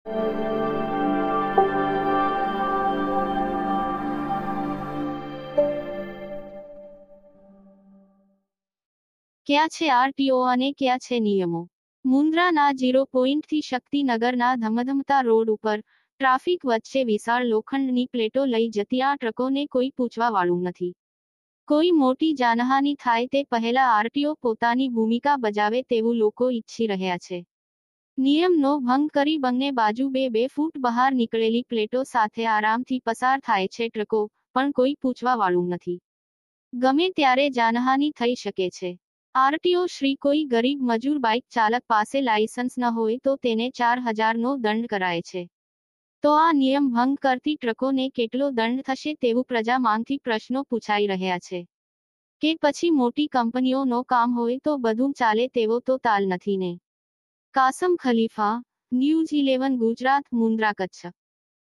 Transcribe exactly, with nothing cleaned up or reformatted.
क्या छे आरटीओ અને क्या छे નિયમો? મુન્દ્રાના ઝીરો પોઈન્ટથી શક્તિનગરના ધમધમતા રોડ ઉપર ટ્રાફિક વચ્ચે વિશાળ લોખંડની પ્લેટો લઈ જતી આ ટ્રકોને કોઈ પૂછવાવાળું નથી. કોઈ મોટી જાનહાનિ થાય તે પહેલા આરટીઓ પોતાની ભૂમિકા બજાવે તેવું લોકો ઈચ્છી રહ્યા છે. નિયમનો ભંગ કરી બંને બાજુ બે બે ફૂટ બહાર નીકળેલી પ્લેટો સાથે આરામથી પસાર થાય છે ટ્રકો, પણ કોઈ પૂછવાવાળું નથી. ગમે ત્યારે જાનહાનિ થઈ શકે છે. આરટીઓ શ્રી કોઈ ગરીબ મજૂર બાઇક ચાલક પાસે લાયસન્સ ન હોય તો તેને ચાર હજારનો દંડ કરાય છે. તો આ નિયમ ભંગ કરતી ટ્રકોને કેટલો દંડ થશે તેવું પ્રજામાંથી પ્રશ્નો પૂછાઈ રહ્યા છે. કે પછી મોટી કંપનીઓનો કામ હોય તો બધું ચાલે તેવો તો તાલ નથી ને? Kasam Khalifa, news eleven Gujarat, Mundra, Kutch.